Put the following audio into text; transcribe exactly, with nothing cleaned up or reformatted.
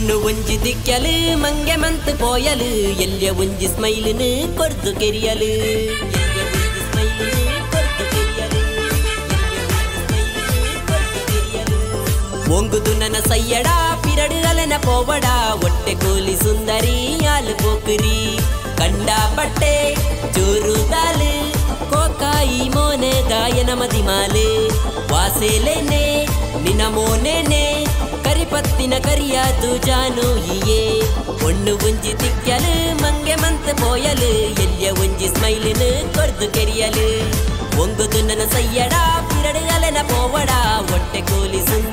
ಒಣ್ಣು ಒಂಜಿ ದಿಕ್ಕಲು ಮಂಗೆ ಮಂತ್ ಪೋಯಲು ಎಲ್ಯ ಒಂಜಿ ಸ್ಮೈಲ್ನು ಕೊರ್ದು ಕೆರಿಯಲು ಒಂಗುದು ನನ್ನ ಸಯ್ಯಡ ಪಿರಡು ಅಲೆನ ಪೋವಡ ಹೊಟ್ಟೆ ಕೂಲಿ ಸುಂದರಿ ಹಾಲು ಪೋಕರಿ ಕಂಡ ಬಟ್ಟೆ ಚೂರು ದಾಲು ಕೋಕಾಯಿ ಮೋನೆ ದಾಯನ ಮದಿಮಾಲೆ ವಾಸೆಲೇನೆ ನಿನ ಮೋನೇನೆ ಕರಿಪತ್ತಿನ ಕರಿಯಾದು ಜಾನು ಹಿಯೇ ಒಣ್ಣು ಒಂಜಿ ದಿಕ್ಕಲು ಮಂಗೆ ಮಂತ್ ಪೋಯಲು ಎಲ್ಯ ಒಂಜಿ ಸ್ಮೈಲ್ನು ಕೊರ್ದು ಕೆರಿಯಲು ಒಂಗುದು ನನ್ನ ಸಯ್ಯಡ ಪಿರಡು ಅಲೆನ ಪೋವಡ ಹೊಟ್ಟೆ ಕೂಲಿ ಸುಂದರಿ